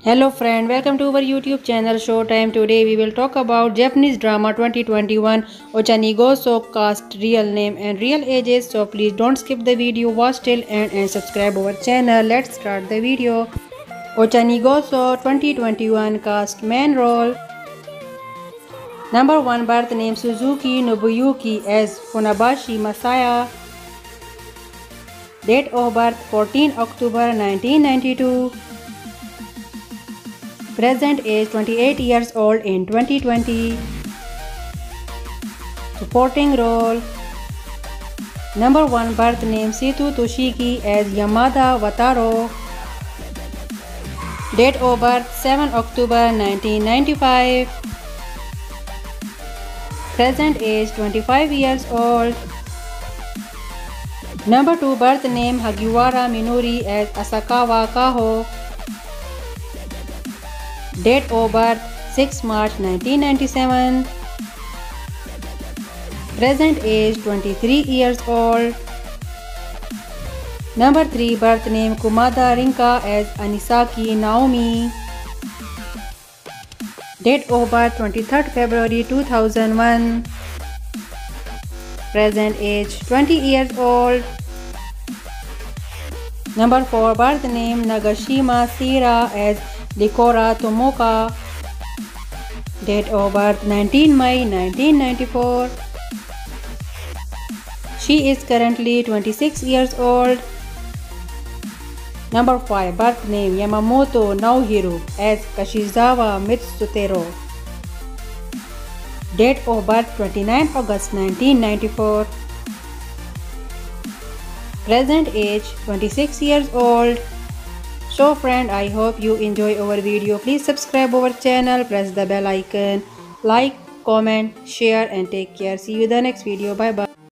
Hello friend, welcome to our YouTube channel Showtime. Today we will talk about Japanese drama 2021 Ochanigoso cast, real name and real ages. So please don't skip the video, watch till end and subscribe our channel. Let's start the video. Ochanigoso 2021 cast, main role. Number 1, birth name Suzuki Nobuyuki as Funabashi Masaya. Date of birth 14 October 1992. Present age 28 years old in 2020. Supporting role. Number 1, birth name Situ Toshiki as Yamada Wataro. Date of birth 7 October 1995. Present age 25 years old. Number 2, birth name Hagiwara Minori as Asakawa Kaho. Date of birth 6 March 1997. Present age 23 years old. Number 3, birth name Kumada Rinka as Anisaki Naomi. Date of birth 23rd February 2001. Present age 20 years old. Number 4, birth name Nagashima Sira as Likora Tomoka. Date of birth 19 May 1994. She is currently 26 years old. Number 5, birth name Yamamoto Naohiro as Kashizawa Mitsutero. Date of birth 29 August 1994. Present age 26 years old. So friend, I hope you enjoy our video. Please subscribe our channel, press the bell icon, like, comment, share and take care. See you in the next video. Bye bye.